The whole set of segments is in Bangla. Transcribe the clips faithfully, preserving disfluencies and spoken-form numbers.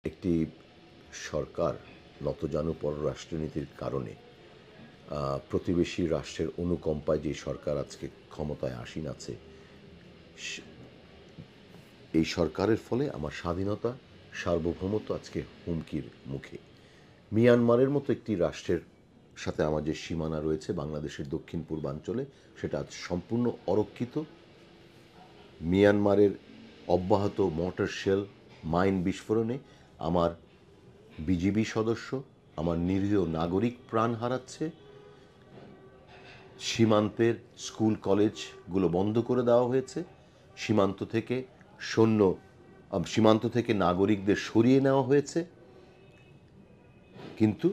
একটি সরকার নতজানু পররাষ্ট্রনীতির কারণে প্রতিবেশী রাষ্ট্রের অনুকম্পায় যে সরকার আজকে ক্ষমতায় আসীন আছে, এই সরকারের ফলে আমার স্বাধীনতা সার্বভৌমত্ব আজকে হুমকির মুখে। মিয়ানমারের মতো একটি রাষ্ট্রের সাথে আমার যে সীমানা রয়েছে বাংলাদেশের দক্ষিণ পূর্বাঞ্চলে, সেটা আজ সম্পূর্ণ অরক্ষিত। মিয়ানমারের অব্যাহত মর্টার শেল মাইন বিস্ফোরণে আমার বিজিবি সদস্য, আমার নিরীহ নাগরিক প্রাণ হারাচ্ছে। সীমান্তের স্কুল কলেজগুলো বন্ধ করে দেওয়া হয়েছে। সীমান্ত থেকে সৈন্য সীমান্ত থেকে নাগরিকদের সরিয়ে নেওয়া হয়েছে। কিন্তু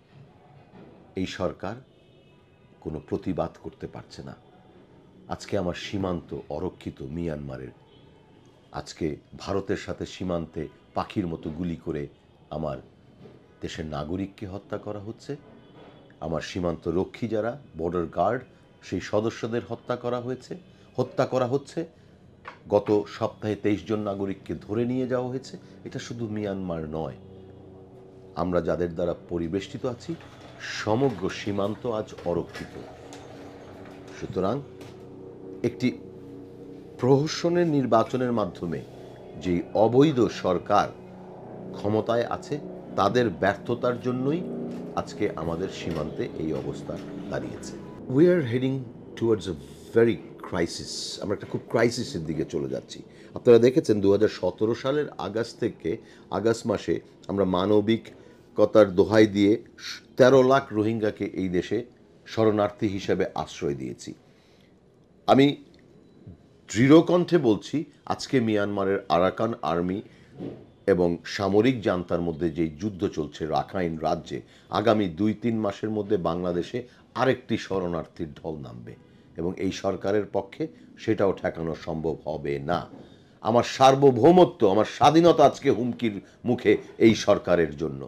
এই সরকার কোনো প্রতিবাদ করতে পারছে না। আজকে আমার সীমান্ত অরক্ষিত মিয়ানমারের। আজকে ভারতের সাথে সীমান্তে পাখির মতো গুলি করে আমার দেশের নাগরিককে হত্যা করা হচ্ছে। আমার সীমান্ত রক্ষী যারা বর্ডার গার্ড, সেই সদস্যদের হত্যা করা হয়েছে হত্যা করা হচ্ছে। গত সপ্তাহে তেইশ জন নাগরিককে ধরে নিয়ে যাওয়া হয়েছে। এটা শুধু মিয়ানমার নয়, আমরা যাদের দ্বারা পরিবেষ্টিত আছি সমগ্র সীমান্ত আজ অরক্ষিত। সুতরাং একটি প্রহসনের নির্বাচনের মাধ্যমে যে অবৈধ সরকার ক্ষমতায় আছে, তাদের ব্যর্থতার জন্যই আজকে আমাদের সীমান্তে এই অবস্থা দাঁড়িয়েছে। We are heading towards a very crisis. আমরা একটা খুব ক্রাইসিসের দিকে চলে যাচ্ছি। আপনারা দেখেছেন দু হাজার সতেরো সালের আগস্ট থেকে আগস্ট মাসে আমরা মানবিকতার দোহাই দিয়ে তেরো লাখ রোহিঙ্গাকে এই দেশে শরণার্থী হিসেবে আশ্রয় দিয়েছি। আমি দৃঢ়কণ্ঠে বলছি, আজকে মিয়ানমারের আরাকান আর্মি এবং সামরিক জান্তার মধ্যে যে যুদ্ধ চলছে রাখাইন রাজ্যে, আগামী দুই তিন মাসের মধ্যে বাংলাদেশে আরেকটি শরণার্থীর ঢল নামবে এবং এই সরকারের পক্ষে সেটাও ঠেকানো সম্ভব হবে না। আমার সার্বভৌমত্ব, আমার স্বাধীনতা আজকে হুমকির মুখে এই সরকারের জন্য।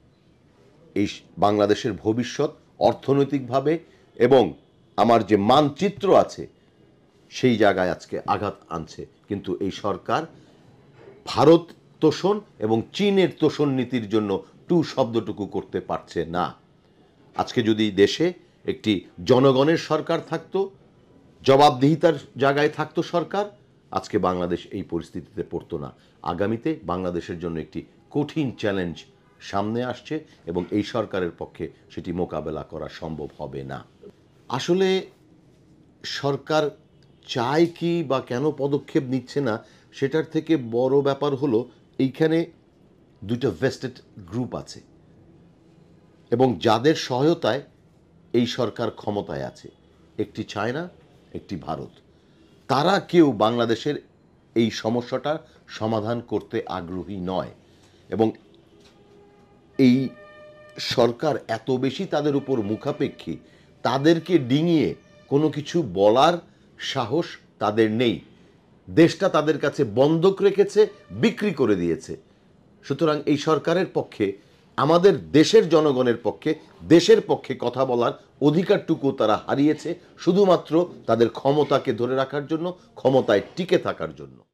এই বাংলাদেশের ভবিষ্যৎ অর্থনৈতিকভাবে এবং আমার যে মানচিত্র আছে সেই জায়গায় আজকে আঘাত আনছে। কিন্তু এই সরকার ভারত তোষণ এবং চীনের তোষণ নীতির জন্য টু শব্দটুকু করতে পারছে না। আজকে যদি দেশে একটি জনগণের সরকার থাকতো, জবাবদিহিতার জায়গায় থাকতো সরকার, আজকে বাংলাদেশ এই পরিস্থিতিতে পড়তো না। আগামীতে বাংলাদেশের জন্য একটি কঠিন চ্যালেঞ্জ সামনে আসছে এবং এই সরকারের পক্ষে সেটি মোকাবেলা করা সম্ভব হবে না। আসলে সরকার চায় কি বা কেন পদক্ষেপ নিচ্ছে না, সেটার থেকে বড় ব্যাপার হলো এইখানে দুটো ভেস্টেড গ্রুপ আছে এবং যাদের সহায়তায় এই সরকার ক্ষমতায় আছে। একটি চায়না, একটি ভারত। তারা কেউ বাংলাদেশের এই সমস্যাটা সমাধান করতে আগ্রহী নয় এবং এই সরকার এত বেশি তাদের উপর মুখাপেক্ষী, তাদেরকে ডিঙিয়ে কোনো কিছু বলার সাহস তাদের নেই। দেশটা তাদের কাছে বন্ধক রেখেছে, বিক্রি করে দিয়েছে। সুতরাং এই সরকারের পক্ষে, আমাদের দেশের জনগণের পক্ষে, দেশের পক্ষে কথা বলার অধিকারটুকু তারা হারিয়েছে শুধুমাত্র তাদের ক্ষমতাকে ধরে রাখার জন্য, ক্ষমতায় টিকে থাকার জন্য।